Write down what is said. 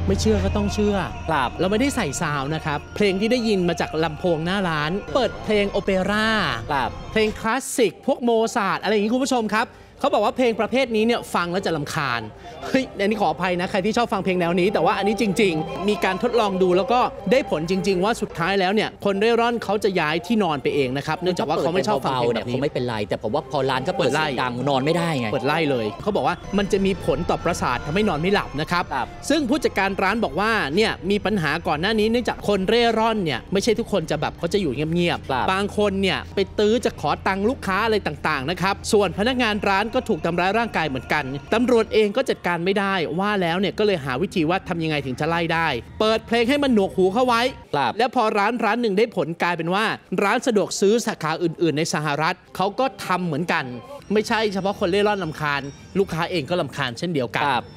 ไม่เชื่อก็ต้องเชื่อครับเราไม่ได้ใส่ซาวนะครับเพลงที่ได้ยินมาจากลำโพงหน้าร้านเปิดเพลงโอเปร่าเพลงคลาสสิกพวกโมซาร์ทอะไรอย่างนี้คุณผู้ชมครับเขาบอกว่าเพลงประเภทนี้เนี่ยฟังแล้วจะรำคาญเฮ้ยอันนี้ขออภัยนะใครที่ชอบฟังเพลงแนวนี้แต่ว่าอันนี้จริงๆมีการทดลองดูแล้วก็ได้ผลจริงๆว่าสุดท้ายแล้วเนี่ยคนเร่ร่อนเขาจะย้ายที่นอนไปเองนะครับเนื่องจากว่าเขาไม่ชอบฟังเพลงแบบนี้เขาไม่เป็นไรแต่ผมว่าพอร้านก็เปิดเสียงดังนอนไม่ได้ไงเปิดไล่เลยเขาบอกว่ามันจะมีผลต่อประสาททำให้นอนไม่หลับนะครับซึ่งผู้จัดการร้านบอกว่าเนี่ยมีปัญหาก่อนหน้านี้เนื่องจากคนเร่ร่อนเนี่ยไม่ใช่ทุกคนจะแบบเขาจะอยู่เงียบๆบางคนเนี่ยไปตื้อจะขอตังค์ลูกค้าอะไรต่างๆนะครับส่วนพนักงานร้านก็ถูกทำร้ายร่างกายเหมือนกันตำรวจเองก็จัดการไม่ได้ว่าแล้วเนี่ยก็เลยหาวิธีว่าทำยังไงถึงจะไล่ได้เปิดเพลงให้มันหนวกหูเข้าไว้แล้วพอร้านหนึ่งได้ผลกลายเป็นว่าร้านสะดวกซื้อสาขาอื่นๆในสหรัฐเขาก็ทำเหมือนกันไม่ใช่เฉพาะคนเล่ร่อนรำคาญลูกค้าเองก็รำคาญเช่นเดียวกัน